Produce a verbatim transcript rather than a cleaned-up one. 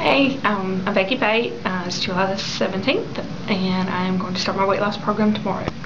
Hey, um, I'm Becky Pate. Uh, it's July the seventeenth, and I'm going to start my weight loss program tomorrow.